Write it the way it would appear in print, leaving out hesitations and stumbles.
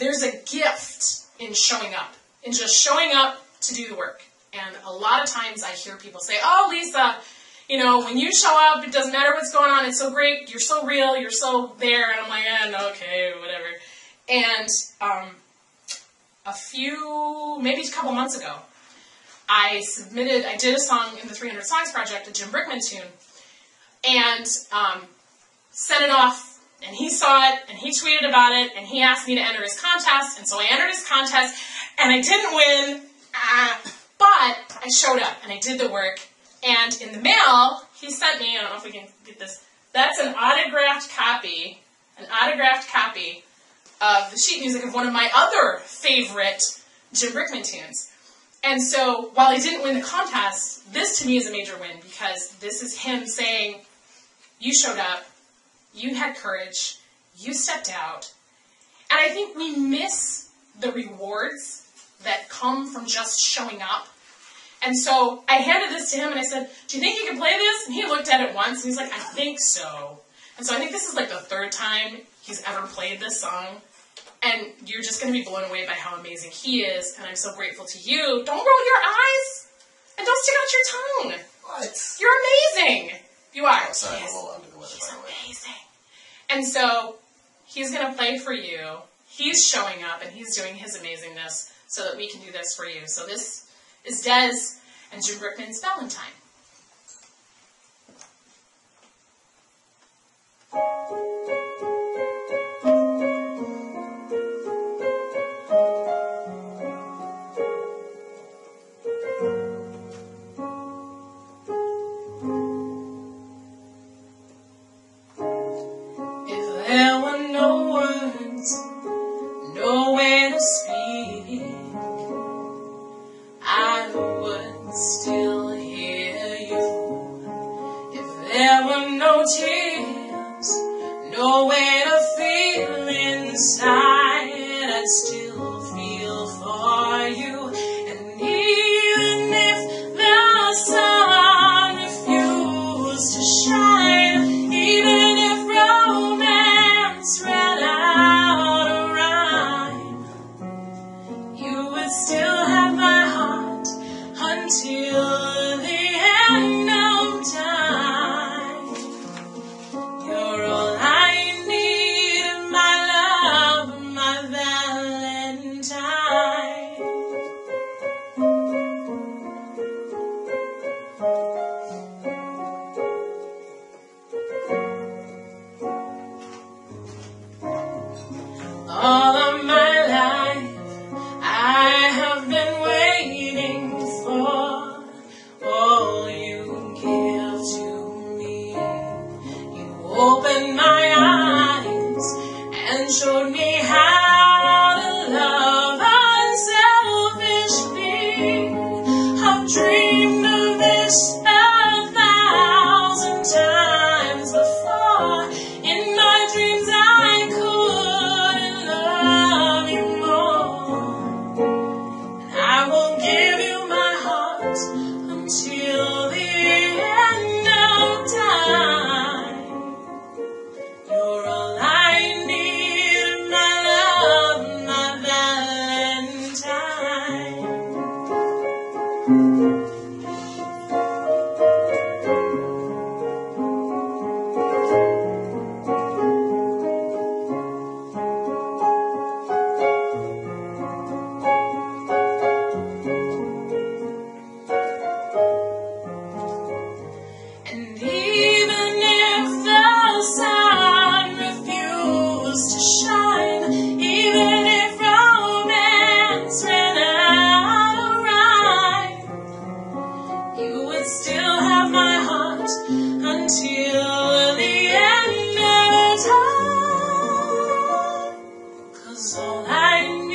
there's a gift in showing up, in just showing up to do the work. And a lot of times I hear people say, oh, Lisa, you know, when you show up, it doesn't matter what's going on, it's so great, you're so real, you're so there, and I'm like, okay, whatever. And maybe a couple months ago, I did a song in the 300 Songs Project, a Jim Brickman tune, and sent it off, and he saw it, and he tweeted about it, and he asked me to enter his contest, and so I entered his contest, and I didn't win, but I showed up, and I did the work, and in the mail, he sent me, I don't know if we can get this, that's an autographed copy of the sheet music of one of my other favorite Jim Brickman tunes. And so, while I didn't win the contest, this to me is a major win, because this is him saying, you showed up, you had courage, you stepped out, and I think we miss the rewards that come from just showing up. And so, I handed this to him and I said, do you think you can play this? And he looked at it once and he's like, I think so. And so I think this is like the third time he's ever played this song. And you're just going to be blown away by how amazing he is, and I'm so grateful to you. Don't roll your eyes, and don't stick out your tongue. What? You're amazing. You are. Oh, sorry, I'm a little under the weather. He's amazing. And so, he's going to play for you. He's showing up, and he's doing his amazingness so that we can do this for you. So this is Des and Jim Brickman's Valentine. There were no words, no way to speak, I would still hear you. If there were no tears, no way to feel inside, I'd still feel for you. And even if the sun refused to shine, even if romance ran out of rhyme, you would still have my heart until the end of time. You're all I need, my love, my Valentine. All of my life I have been waiting for all you give to me. You opened my eyes and showed me how to love unselfishly. I've dreamed of this 1,000 times before. In my dreams I couldn't love you more. And I will give you my heart until the end of time. You're all I need, my love, my Valentine. And even if the sun refused to shine, even if romance ran out of rhyme, you would still have my heart until the end of time. 'Cause all I need